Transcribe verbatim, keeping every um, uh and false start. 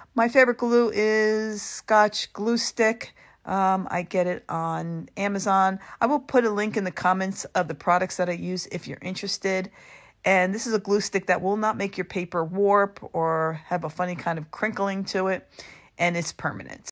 My favorite glue is Scotch Glue Stick. Um, I get it on Amazon. I will put a link in the comments of the products that I use if you're interested. And this is a glue stick that will not make your paper warp or have a funny kind of crinkling to it. And it's permanent.